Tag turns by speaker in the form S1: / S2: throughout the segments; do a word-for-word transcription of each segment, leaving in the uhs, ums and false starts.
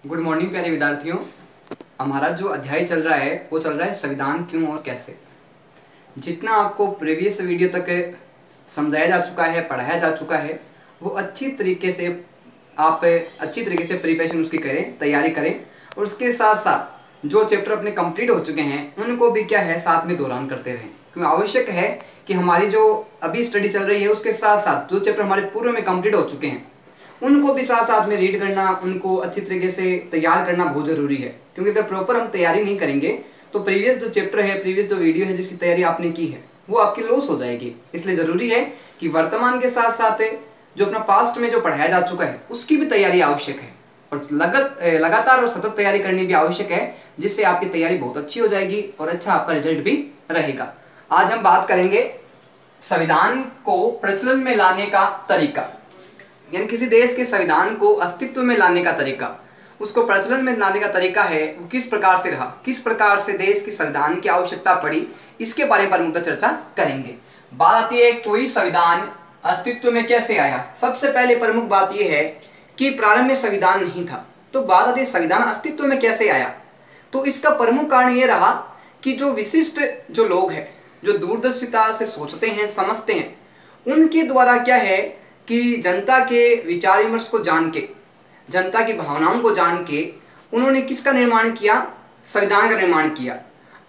S1: Good morning प्यारे विद्यार्थियों। हमारा जो अध्याय चल रहा है वो चल रहा है संविधान क्यों और कैसे। जितना आपको प्रीवियस वीडियो तक समझाया जा चुका है, पढ़ाया जा चुका है, वो अच्छी तरीके से आप अच्छी तरीके से प्रिपरेशन उसकी करें, तैयारी करें। और उसके साथ साथ जो चैप्टर अपने कंप्लीट हो चुके हैं उनको भी क्या है साथ में दौरान करते रहें, क्योंकि आवश्यक है कि हमारी जो अभी स्टडी चल रही है उसके साथ साथ जो चैप्टर हमारे पूर्व में कंप्लीट हो चुके हैं उनको भी साथ साथ में रीड करना, उनको अच्छी तरीके से तैयार करना बहुत ज़रूरी है। क्योंकि अगर प्रॉपर हम तैयारी नहीं करेंगे तो प्रीवियस जो चैप्टर है, प्रीवियस जो वीडियो है जिसकी तैयारी आपने की है वो आपकी लॉस हो जाएगी। इसलिए ज़रूरी है कि वर्तमान के साथ साथ जो अपना पास्ट में जो पढ़ाया जा चुका है उसकी भी तैयारी आवश्यक है और लगत लगातार और सतत तैयारी करनी भी आवश्यक है, जिससे आपकी तैयारी बहुत अच्छी हो जाएगी और अच्छा आपका रिजल्ट भी रहेगा। आज हम बात करेंगे संविधान को प्रचलन में लाने का तरीका, यानी किसी देश के संविधान को अस्तित्व में लाने का तरीका, उसको प्रचलन में लाने का तरीका है वो किस प्रकार से रहा, किस प्रकार से देश के संविधान की आवश्यकता पड़ी, इसके बारे में मुद्दा चर्चा करेंगे। बात आती है कोई संविधान अस्तित्व में कैसे आया। सबसे पहले प्रमुख बात यह है कि प्रारंभ में संविधान नहीं था, तो बात आती है संविधान अस्तित्व में कैसे आया। तो इसका प्रमुख कारण ये रहा कि जो विशिष्ट जो लोग हैं, जो दूरदर्शिता से सोचते हैं, समझते हैं, उनके द्वारा क्या है कि जनता के विचार विमर्श को जान के, जनता की भावनाओं को जान के उन्होंने किसका निर्माण किया, संविधान का निर्माण किया।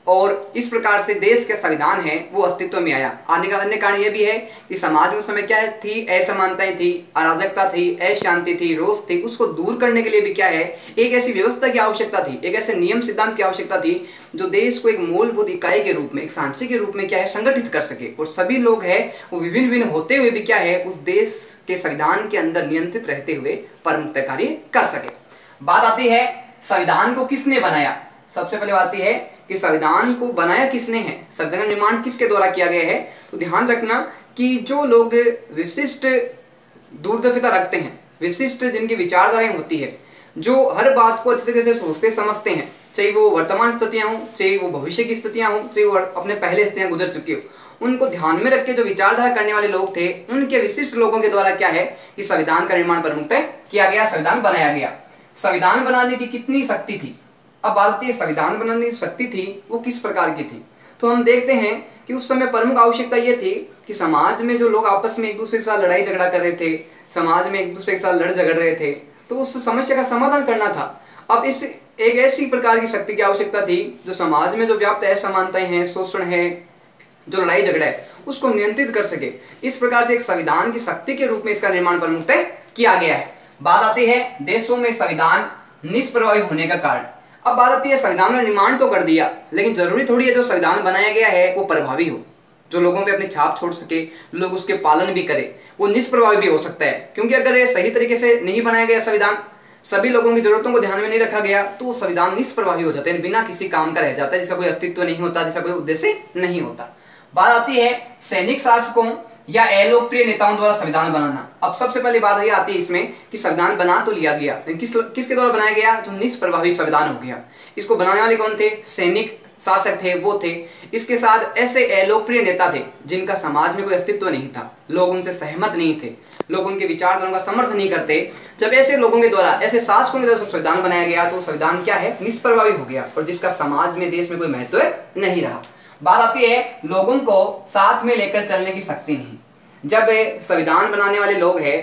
S1: और इस प्रकार से देश का संविधान है वो अस्तित्व में आया। आने का अन्य कारण यह भी है कि समाज में उस समय क्या थी, असमानताएं थी, अराजकता थी, अशांति थी, रोष थी। उसको दूर करने के लिए भी क्या है एक ऐसी व्यवस्था की आवश्यकता थी, एक ऐसे नियम सिद्धांत की आवश्यकता थी जो देश को एक मूलभूत इकाई के रूप में, एक सांचे के रूप में क्या है संगठित कर सके। और सभी लोग हैं वो विभिन्न विभिन्न होते हुए भी क्या है उस देश के संविधान के अंदर नियंत्रित रहते हुए प्रमुखता कार्य कर सके। बात आती है संविधान को किसने बनाया। सबसे पहले बात यह है कि संविधान को बनाया किसने है, संविधान का निर्माण किसके द्वारा किया गया है। तो ध्यान रखना कि जो लोग विशिष्ट दूरदर्शिता रखते हैं, विशिष्ट जिनकी विचारधाराएं होती है, जो हर बात को अच्छी तरीके से सोचते समझते हैं, चाहे वो वर्तमान स्थितियां हों, चाहे वो भविष्य की स्थितियां हों, चाहे वो अपने पहले स्थितियां गुजर चुकी हो, उनको ध्यान में रख के जो विचारधारा करने वाले लोग थे उनके विशिष्ट लोगों के द्वारा क्या है कि संविधान का निर्माण प्रमुखतः किया गया, संविधान बनाया गया। संविधान बनाने की कितनी शक्ति थी। अब बात आती है संविधान बनाने की शक्ति थी वो किस प्रकार की थी। तो हम देखते हैं कि उस समय प्रमुख आवश्यकता ये थी कि समाज में जो लोग आपस में एक दूसरे के साथ लड़ाई झगड़ा कर रहे थे, समाज में एक दूसरे के साथ लड़ झगड़ रहे थे, तो उस समस्या का समाधान करना था। अब इस एक ऐसी प्रकार की शक्ति की आवश्यकता थी जो समाज में जो व्याप्त असमानताएं हैं, शोषण है, जो लड़ाई झगड़ा है, उसको नियंत्रित कर सके। इस प्रकार से एक संविधान की शक्ति के रूप में इसका निर्माण प्रमुखतः किया गया है। बात आती है देशों में संविधान निष्प्रभावी होने का कारण। अब बात आती है संविधान का निर्माण तो कर दिया, लेकिन जरूरी थोड़ी है जो संविधान बनाया गया है वो प्रभावी हो, जो लोगों पे अपनी छाप छोड़ सके, लोग उसके पालन भी करें। वो निष्प्रभावी भी हो सकता है, क्योंकि अगर ये सही तरीके से नहीं बनाया गया संविधान, सभी लोगों की जरूरतों को ध्यान में नहीं रखा गया, तो वो संविधान निष्प्रभावी हो जाते हैं, बिना किसी काम का रह जाता है, जिसका कोई अस्तित्व नहीं होता, जिसका कोई उद्देश्य नहीं होता। बात आती है सैनिक शासकों या अलोकप्रिय नेताओं द्वारा संविधान बनाना। अब सबसे पहले बात यह आती है इसमें कि संविधान बना तो लिया गया, लेकिन किस किसके द्वारा बनाया गया, जो निष्प्रभावी संविधान हो गया। इसको बनाने वाले कौन थे, सैनिक शासक थे वो थे। इसके साथ ऐसे अलोकप्रिय नेता थे जिनका समाज में कोई अस्तित्व नहीं था, लोग उनसे सहमत नहीं थे, लोग उनके विचारधाराओं का समर्थन नहीं करते। जब ऐसे लोगों के द्वारा, ऐसे शासकों के द्वारा संविधान बनाया गया तो संविधान क्या है निष्प्रभावी हो गया और जिसका समाज में, देश में कोई महत्व नहीं रहा। बात आती है लोगों को साथ में लेकर चलने की शक्ति नहीं। जब संविधान बनाने वाले लोग हैं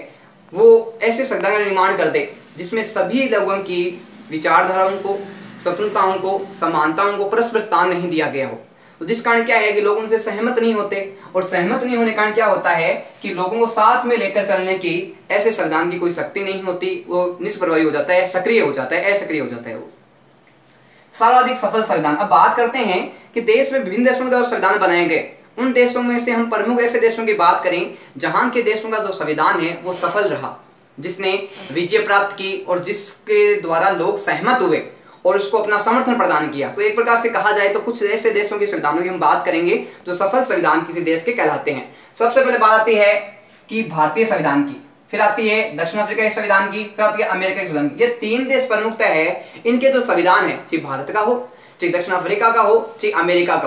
S1: वो ऐसे संविधान का निर्माण करते जिसमें सभी लोगों की विचारधाराओं को, स्वतंत्रताओं को, समानताओं को परस्पर स्थान नहीं दिया गया हो, तो जिस कारण क्या है कि लोग उनसे सहमत नहीं होते। और सहमत नहीं होने के कारण क्या होता है कि लोगों को साथ में लेकर चलने की ऐसे संविधान की कोई शक्ति नहीं होती, वो निष्प्रभावी हो जाता है, सक्रिय हो जाता है, असक्रिय हो जाता है वो। सर्वाधिक सफल संविधान। अब बात करते हैं कि देश में विभिन्न देशों के द्वारा संविधान बनाए गए, उन देशों में से हम प्रमुख ऐसे देशों की बात करें जहां के देशों का जो संविधान है वो सफल रहा, जिसने विजय प्राप्त की और जिसके द्वारा लोग सहमत हुए और उसको अपना समर्थन प्रदान किया। तो एक प्रकार से कहा जाए तो कुछ ऐसे देशों के संविधानों की हम बात करेंगे जो सफल संविधान किसी देश के कहलाते हैं। सबसे पहले बात आती है कि भारतीय संविधान की, फिर आती है दक्षिण अफ्रीका के संविधान की, फिर आती है अमेरिका के संविधान की। ये तीन देश प्रमुखता है, इनके जो संविधान है, चाहे भारत का हो, चाहे दक्षिण अफ्रीका का हो, चाहे अमेरिका का हो,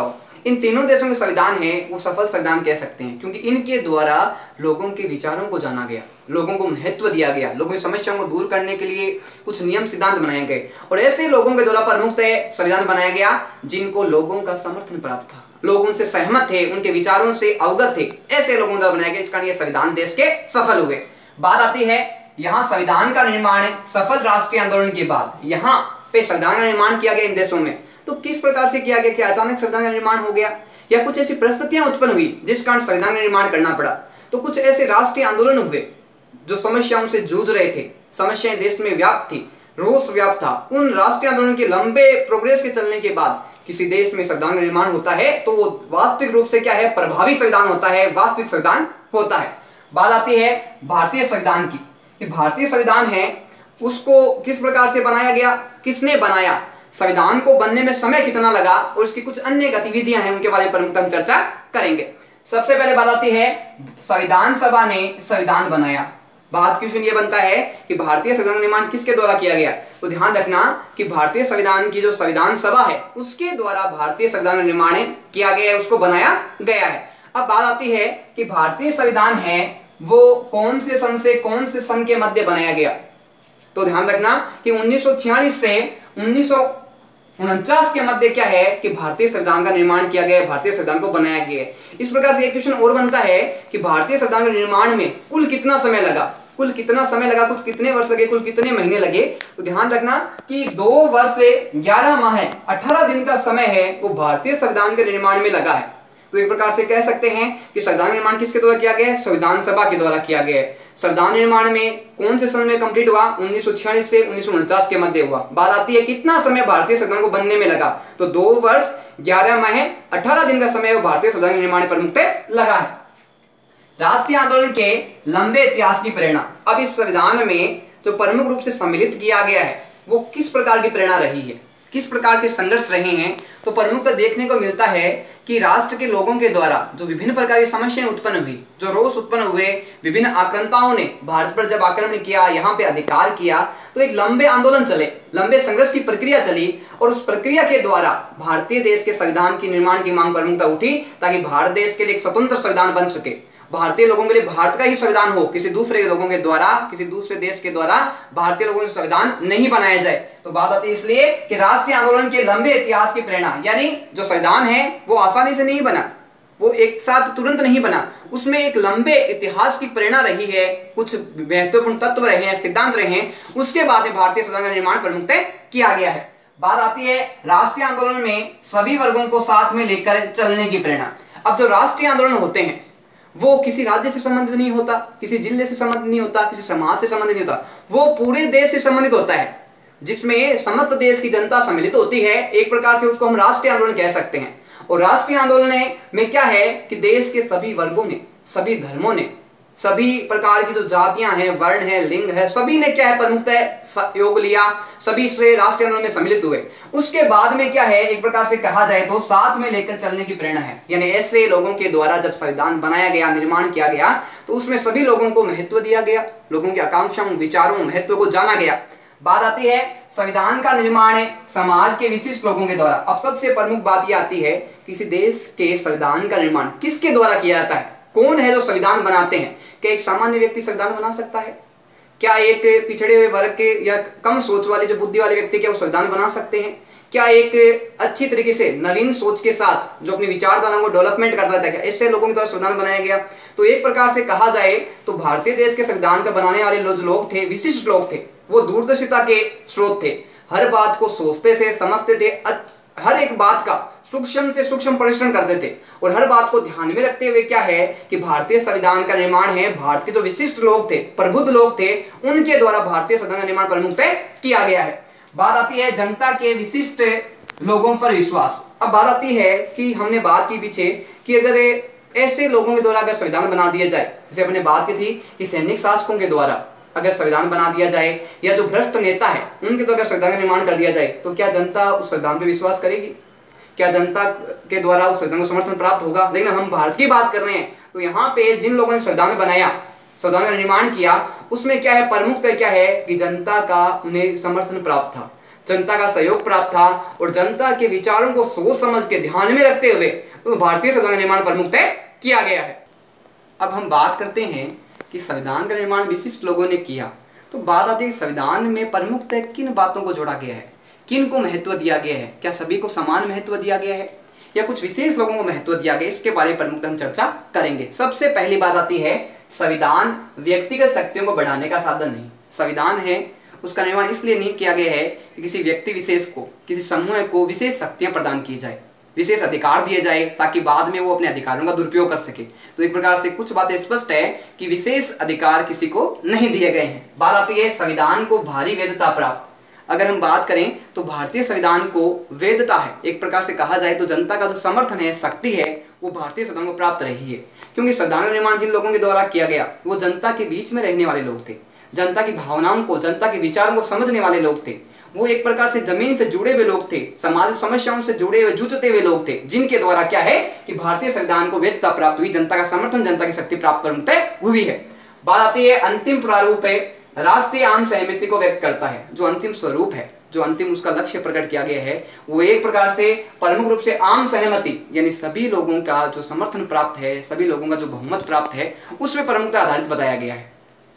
S1: इन तीनों देशों के संविधान है वो सफल संविधान कह सकते हैं, क्योंकि इनके द्वारा लोगों के विचारों को जाना गया, लोगों को महत्व दिया गया, लोगों की समस्याओं को दूर करने के लिए कुछ नियम सिद्धांत बनाए गए और ऐसे लोगों के द्वारा प्रमुखतः संविधान बनाया गया जिनको लोगों का समर्थन प्राप्त था, लोग उनसे सहमत थे, उनके विचारों से अवगत थे, ऐसे लोगों द्वारा बनाया गया। इस कारण ये संविधान देश के सफल हुए। बात आती है यहाँ संविधान का निर्माण सफल राष्ट्रीय आंदोलन के बाद यहाँ पे संविधान का निर्माण किया गया इन देशों में, तो किस प्रकार से किया गया? क्या अचानक संविधान का निर्माण हो गया या कुछ ऐसी परिस्थितियां उत्पन्न हुई जिस कारण संविधान का निर्माण करना पड़ा? तो कुछ ऐसे राष्ट्रीय आंदोलन हुए जो समस्याओं से जूझ रहे थे, समस्याएं देश में व्याप्त थी, रोष व्याप्त था। उन राष्ट्रीय आंदोलन के लंबे प्रोग्रेस के चलने के बाद किसी देश में संविधान का निर्माण होता है तो वो वास्तविक रूप से क्या है? प्रभावी संविधान होता है, वास्तविक संविधान होता है। बात आती है भारतीय संविधान की। ये भारतीय संविधान है उसको किस प्रकार से बनाया गया, किसने बनाया, संविधान को बनने में समय कितना लगा और इसकी कुछ अन्य गतिविधियां हैं उनके बारे में प्रमुखतः हम चर्चा करेंगे। सबसे पहले बात आती है संविधान सभा ने संविधान बनाया। बात क्वेश्चन ये बनता है कि भारतीय संविधान निर्माण किसके द्वारा किया गया? तो ध्यान रखना कि भारतीय संविधान की जो संविधान सभा है उसके द्वारा भारतीय संविधान निर्माण किया गया है, उसको बनाया गया है। अब बात आती है कि भारतीय संविधान है वो कौन से सन से कौन से सन के मध्य बनाया गया? तो ध्यान रखना कि उन्नीस सौ छियालीस से उन्नीस सौ उनचास के मध्य क्या है कि भारतीय संविधान का निर्माण किया गया है, भारतीय संविधान को बनाया गया है। इस प्रकार से एक क्वेश्चन और बनता है कि भारतीय संविधान के निर्माण में कुल कितना समय लगा, कुल कितना समय लगा, कुछ कितने वर्ष लगे, कुल कितने महीने लगे? तो ध्यान रखना कि दो वर्ष ग्यारह माह अठारह दिन का समय है वो भारतीय संविधान के निर्माण में लगा है। तो एक प्रकार से कह सकते हैं कि संविधान निर्माण किसके द्वारा किया गया है? संविधान सभा के द्वारा किया गया है। संविधान निर्माण में कौन से सन में कंप्लीट हुआ? उन्नीस सौ छियालीस से उन्नीस सौ उनचास के मध्य हुआ। बात आती है कितना समय भारतीय संविधान को बनने में लगा? तो दो वर्ष ग्यारह माह अठारह दिन का समय वो भारतीय संविधान के निर्माण पर मुख्य लगा है। राष्ट्रीय आंदोलन के लंबे इतिहास की प्रेरणा। अब इस संविधान में जो प्रमुख रूप से सम्मिलित किया गया है वो किस प्रकार की प्रेरणा रही है, किस प्रकार के संघर्ष रहे हैं? तो प्रमुखतः देखने को मिलता है कि राष्ट्र के लोगों के द्वारा जो विभिन्न प्रकार की समस्याएं उत्पन्न हुई, जो रोष उत्पन्न हुए, विभिन्न आक्रांताओं ने भारत पर जब आक्रमण किया, यहाँ पे अधिकार किया, तो एक लंबे आंदोलन चले, लंबे संघर्ष की प्रक्रिया चली और उस प्रक्रिया के द्वारा भारतीय देश के संविधान की निर्माण की मांग प्रमुखता उठी ताकि भारत देश के लिए एक स्वतंत्र संविधान बन सके, भारतीय लोगों के लिए भारत का ही संविधान हो, किसी दूसरे लोगों के द्वारा, किसी दूसरे देश के द्वारा भारतीय लोगों का संविधान नहीं बनाया जाए। तो बात आती है इसलिए कि राष्ट्रीय आंदोलन के लंबे इतिहास की प्रेरणा, यानी जो संविधान है वो आसानी से नहीं बना, वो एक साथ तुरंत नहीं बना, उसमें एक लंबे इतिहास की प्रेरणा रही है, कुछ महत्वपूर्ण तत्व रहे हैं, सिद्धांत रहे हैं, उसके बाद में भारतीय संविधान का निर्माण प्रमुखतः किया गया है। बात आती है राष्ट्रीय आंदोलन में सभी वर्गों को साथ में लेकर चलने की प्रेरणा। अब जो राष्ट्रीय आंदोलन होते हैं वो किसी राज्य से संबंधित नहीं होता, किसी जिले से संबंधित नहीं होता, किसी समाज से संबंधित नहीं होता, वो पूरे देश से संबंधित होता है, जिसमें समस्त देश की जनता सम्मिलित होती है। एक प्रकार से उसको हम राष्ट्रीय आंदोलन कह सकते हैं। और राष्ट्रीय आंदोलन में क्या है कि देश के सभी वर्गों ने, सभी धर्मों ने, सभी प्रकार की जो जातियां हैं, वर्ण है, लिंग है, सभी ने क्या है प्रमुखतः योग लिया, सभी से राष्ट्रीय आंदोलन में सम्मिलित हुए। उसके बाद में क्या है, एक प्रकार से कहा जाए तो साथ में लेकर चलने की प्रेरणा है, यानी ऐसे लोगों के द्वारा जब संविधान बनाया गया, निर्माण किया गया, तो उसमें सभी लोगों को महत्व दिया गया, लोगों की आकांक्षाओं, विचारों, महत्व को जाना गया। बात आती है संविधान का निर्माण समाज के विशिष्ट लोगों के द्वारा। अब सबसे प्रमुख बात यह आती है किसी देश के संविधान का निर्माण किसके द्वारा किया जाता है, कौन है जो संविधान बनाते हैं? क्या एक सामान्य व्यक्ति संविधान बना सकता है? क्या एक पिछड़े हुए वर्ग के या कम सोच वाले, जो बुद्धि वाले व्यक्ति क्या वो संविधान बना सकते हैं? क्या एक अच्छी तरीके से नवीन सोच के साथ जो अपनी विचारधारा को डेवलपमेंट करता था, क्या ऐसे लोगों के द्वारा संविधान बनाया गया? तो एक प्रकार से कहा जाए तो भारतीय देश के संविधान का बनाने वाले जो लोग थे, विशिष्ट लोग थे, वो दूरदर्शिता के स्रोत थे, हर बात को सोचते थे, समझते थे, हर एक बात का सूक्ष्म से सूक्ष्म परीक्षण करते थे और हर बात को ध्यान में रखते हुए क्या है कि भारतीय संविधान का निर्माण है, भारत के जो विशिष्ट लोग थे, प्रबुद्ध लोग थे, उनके द्वारा भारतीय संविधान का निर्माण प्रमुखतः किया गया है। बात आती है जनता के विशिष्ट लोगों पर विश्वास। अब बात आती है कि हमने बात की पीछे कि अगर ऐसे लोगों के द्वारा अगर संविधान बना दिया जाए, जैसे अपने बात की थी कि सैनिक शासकों के द्वारा अगर संविधान बना दिया जाए या जो भ्रष्ट नेता है उनके द्वारा संविधान का निर्माण कर दिया जाए, तो क्या जनता उस संविधान पर विश्वास करेगी? क्या जनता के द्वारा उस संविधान को समर्थन प्राप्त होगा? लेकिन हम भारत की बात कर रहे हैं तो यहाँ पे जिन लोगों ने संविधान बनाया, संविधान का निर्माण किया, उसमें क्या है प्रमुखतः क्या है कि जनता का उन्हें समर्थन प्राप्त था, जनता का सहयोग प्राप्त था और जनता के विचारों को सोच समझ के ध्यान में रखते हुए तो भारतीय संविधान का निर्माण प्रमुख तय किया गया है। अब हम बात करते हैं कि संविधान का निर्माण विशिष्ट लोगों ने किया, तो बात आती है कि संविधान में प्रमुखतः किन बातों को जोड़ा गया है, किन को महत्व दिया गया है, क्या सभी को समान महत्व दिया गया है या कुछ विशेष लोगों को महत्व दिया गया, इसके बारे में प्रमुखतः हम चर्चा करेंगे। सबसे पहली बात आती है, संविधान व्यक्तिगत शक्तियों को बढ़ाने का साधन नहीं। संविधान है उसका निर्माण इसलिए नहीं किया गया है कि किसी व्यक्ति विशेष को, किसी समूह को विशेष शक्तियां प्रदान की जाए, विशेष अधिकार दिए जाए ताकि बाद में वो अपने अधिकारों का दुरुपयोग कर सके। तो एक प्रकार से कुछ बातें स्पष्ट है कि विशेष अधिकार किसी को नहीं दिए गए हैं। बात आती है संविधान को भारी वैधता प्राप्त। अगर हम बात करें तो भारतीय संविधान को वैधता है, एक प्रकार से कहा जाए तो जनता का जो समर्थन है, शक्ति है, वो भारतीय संविधान को प्राप्त रही है। क्योंकि संविधान का निर्माण जिन लोगों के द्वारा किया गया वो जनता के बीच में रहने वाले लोग थे, जनता की भावनाओं को, जनता के विचारों को समझने वाले लोग थे। वो एक प्रकार से जमीन से जुड़े हुए लोग थे, समाज समस्याओं से जुड़े हुए, जूझते हुए लोग थे, जिनके द्वारा क्या है कि भारतीय संविधान को वैधता प्राप्त हुई, जनता का समर्थन, जनता की शक्ति प्राप्त हुई है। बात आती है अंतिम प्रारूप है, राष्ट्रीय आम सहमति को व्यक्त करता है। जो अंतिम स्वरूप है, जो अंतिम उसका लक्ष्य प्रकट किया गया है, वो एक प्रकार से प्रमुख रूप से आम सहमति, यानी सभी लोगों का जो समर्थन प्राप्त है, सभी लोगों का जो बहुमत प्राप्त है, उसमें प्रमुखता आधारित बताया गया है।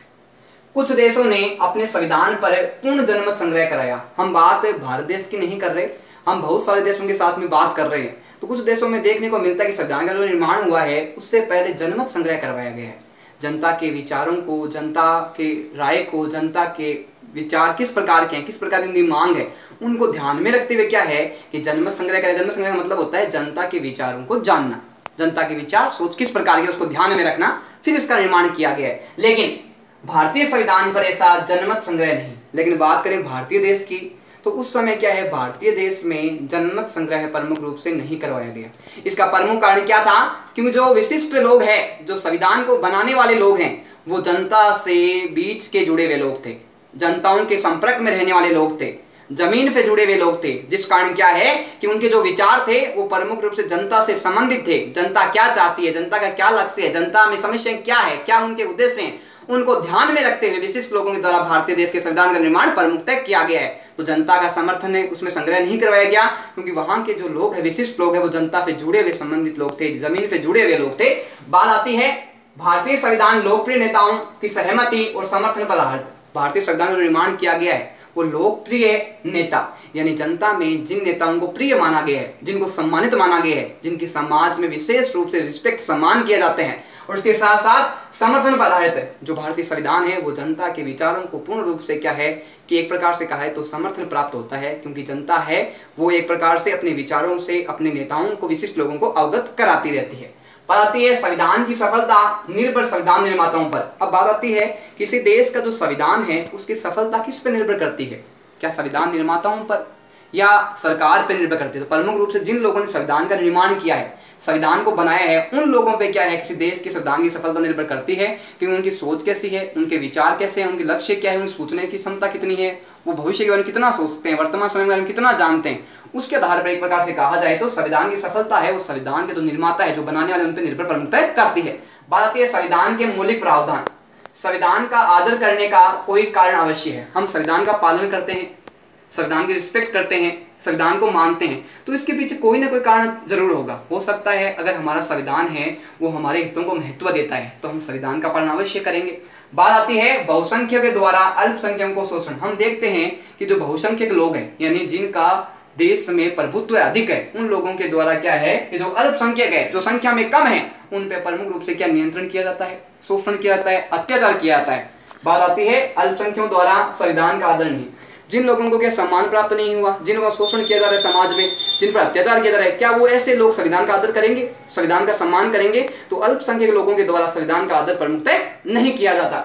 S1: कुछ देशों ने अपने संविधान पर पूर्ण जनमत संग्रह कराया। हम बात भारत देश की नहीं कर रहे, हम बहुत सारे देशों के साथ में बात कर रहे हैं। तो कुछ देशों में देखने को मिलता है कि संविधान का जो निर्माण हुआ है उससे पहले जनमत संग्रह करवाया गया है। जनता के विचारों को, जनता के राय को, जनता के विचार किस प्रकार के हैं, किस प्रकार की उनकी मांग है, उनको ध्यान में रखते हुए क्या है कि जनमत संग्रह करें। जनमत संग्रह का मतलब होता है जनता के विचारों को जानना, जनता के विचार, सोच किस प्रकार के, उसको ध्यान में रखना, फिर इसका निर्माण किया गया है। लेकिन भारतीय संविधान पर ऐसा जनमत संग्रह नहीं। लेकिन बात करें भारतीय देश की, तो उस समय क्या है, भारतीय देश में जनमत संग्रह प्रमुख रूप से नहीं करवाया गया। इसका प्रमुख कारण क्या था, क्योंकि जो विशिष्ट लोग हैं, जो संविधान को बनाने वाले लोग हैं, वो जनता से बीच के जुड़े हुए लोग थे, जनताओं के संपर्क में रहने वाले लोग थे, जमीन से जुड़े हुए लोग थे, जिस कारण क्या है कि उनके जो विचार थे वो प्रमुख रूप से जनता से संबंधित थे। जनता क्या चाहती है, जनता का क्या लक्ष्य है, जनता में समस्याएं क्या है, क्या उनके उद्देश्य हैं, उनको ध्यान में रखते हुए विशिष्ट लोगों के द्वारा भारतीय देश के संविधान का निर्माण प्रमुखतः किया गया है। तो जनता का समर्थन है उसमें संग्रह नहीं करवाया गया, क्योंकि वहां के जो लोग हैं, विशिष्ट लोग हैं, वो जनता से जुड़े हुए संबंधित लोग थे, जमीन से जुड़े हुए लोग थे। बात आती है भारतीय संविधान लोकप्रिय नेताओं की सहमति और समर्थन पर आधारित। भारतीय संविधान का निर्माण किया गया है वो लोकप्रिय नेता, यानी जनता में जिन नेताओं को प्रिय माना गया है, जिनको सम्मानित माना गया है, जिनकी समाज में विशेष रूप से रिस्पेक्ट, सम्मान किया जाते हैं, और उसके साथ साथ समर्थन पर आधारित है। जो भारतीय संविधान है वो जनता के विचारों को पूर्ण रूप से क्या है कि एक प्रकार से कहा है तो समर्थन प्राप्त होता है, क्योंकि जनता है वो एक प्रकार से अपने विचारों से अपने नेताओं को, विशिष्ट लोगों को अवगत कराती रहती है। बात आती है संविधान की सफलता निर्भर संविधान निर्माताओं पर। अब बात आती है किसी देश का जो संविधान है उसकी सफलता किस पर निर्भर करती है, क्या संविधान निर्माताओं पर या सरकार पर निर्भर करती है। तो प्रमुख रूप से जिन लोगों ने संविधान का निर्माण किया है, संविधान को बनाया है, उन लोगों पे क्या है, किसी देश के संविधान की सफलता निर्भर करती है कि उनकी सोच कैसी है, उनके विचार कैसे हैं, उनके लक्ष्य क्या है, उनकी सोचने की क्षमता कितनी है, वो भविष्य के बारे में कितना सोचते हैं, वर्तमान समय के बारे में कितना जानते हैं। उसके आधार पर एक प्रकार से कहा जाए तो संविधान की सफलता है वो संविधान के जो निर्माता है, जो बनाने वाले, उन पर निर्भर प्रमुखता करती है। बात आती है संविधान के मौलिक प्रावधान। संविधान का आदर करने का कोई कारण अवश्य है। हम संविधान का पालन करते हैं, संविधान की रिस्पेक्ट करते हैं, संविधान को मानते हैं, तो इसके पीछे कोई ना कोई कारण जरूर होगा। हो सकता है अगर हमारा संविधान है वो हमारे हितों को महत्व देता है तो हम संविधान का पालन अवश्य करेंगे। बात आती है बहुसंख्यक के द्वारा अल्पसंख्यकों को शोषण। हम देखते हैं कि जो बहुसंख्यक लोग हैं, यानी जिनका देश में प्रभुत्व अधिक है, उन लोगों के द्वारा क्या है कि जो अल्पसंख्यक है, जो संख्या में कम है, उन पे प्रमुख रूप से क्या नियंत्रण किया जाता है, शोषण किया जाता है, अत्याचार किया जाता है। बात आती है अल्पसंख्यकों द्वारा संविधान का आदर नहीं। जिन लोगों को क्या सम्मान प्राप्त नहीं हुआ, जिन लोगों का शोषण किया जा रहा है समाज में, जिन पर अत्याचार किया जा रहा है, क्या वो ऐसे लोग संविधान का आदर करेंगे, संविधान का सम्मान करेंगे? तो अल्पसंख्यक लोगों के द्वारा संविधान का आदर प्रमुखतः नहीं किया जाता।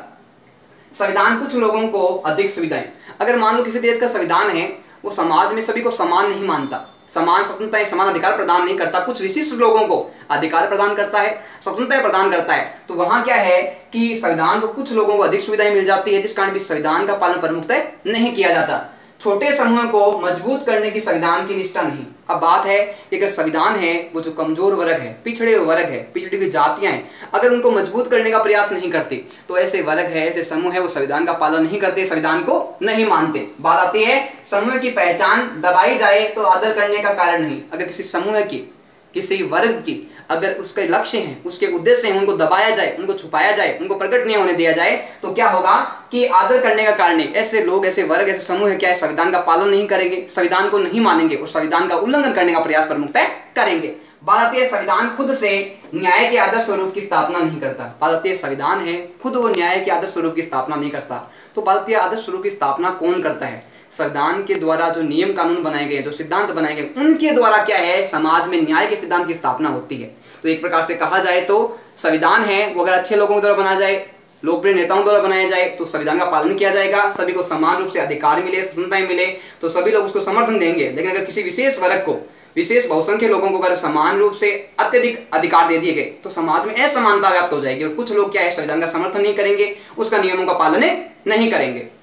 S1: संविधान कुछ लोगों को अधिक सुविधाएं। अगर मान लो किसी देश का संविधान है वो समाज में सभी को समान नहीं मानता, समान स्वतंत्रता समान अधिकार प्रदान नहीं करता, कुछ विशिष्ट लोगों को अधिकार प्रदान करता है, स्वतंत्रता प्रदान करता है, तो वहां क्या है कि संविधान को कुछ लोगों को अधिक सुविधाएं मिल जाती है, जिस कारण भी संविधान का पालन प्रमुखतः नहीं किया जाता। छोटे समूह को मजबूत करने की संविधान की निष्ठा नहीं। अब बात है कि अगर संविधान है वो जो कमजोर वर्ग है, पिछड़े हुए वर्ग है, पिछड़ी हुई जातियां हैं, अगर उनको मजबूत करने का प्रयास नहीं करते तो ऐसे वर्ग है, ऐसे समूह है, वो संविधान का पालन नहीं करते, संविधान को नहीं मानते। बात आती है समूह की पहचान दबाई जाए तो आदर करने का कारण नहीं। अगर किसी समूह की किसी वर्ग की अगर उसके लक्ष्य हैं, उसके उद्देश्य हैं, उनको दबाया जाए, उनको छुपाया जाए, उनको प्रकट नहीं होने दिया जाए, तो क्या होगा कि आदर करने का कारण नहीं, ऐसे लोग, ऐसे वर्ग, ऐसे समूह है क्या है, संविधान का पालन नहीं करेंगे, संविधान को नहीं मानेंगे और संविधान का उल्लंघन करने का प्रयास प्रमुखतः करेंगे। भारतीय संविधान खुद से न्याय के आदर्श स्वरूप की स्थापना नहीं करता। भारतीय संविधान है खुद वो न्याय के आदर्श स्वरूप की स्थापना नहीं करता। तो भारतीय आदर्श स्वरूप की स्थापना कौन करता है? संविधान के द्वारा जो नियम कानून बनाए गए, जो सिद्धांत बनाए गए, उनके द्वारा क्या है, समाज में न्याय के सिद्धांत की स्थापना होती है। तो एक प्रकार से कहा जाए तो संविधान है वो अगर अच्छे लोगों के द्वारा बनाया जाए, लोकप्रिय नेताओं द्वारा बनाया जाए, तो संविधान का पालन किया जाएगा, सभी को समान रूप से अधिकार मिले, स्वतंत्रताएं मिले, तो सभी लोग उसको समर्थन देंगे। लेकिन अगर किसी विशेष वर्ग को, विशेष बहुसंख्यक लोगों को अगर समान रूप से अत्यधिक अधिकार दे दिए गए, तो समाज में असमानता व्याप्त हो जाएगी और कुछ लोग क्या है, संविधान का समर्थन नहीं करेंगे, उसका नियमों का पालन नहीं करेंगे।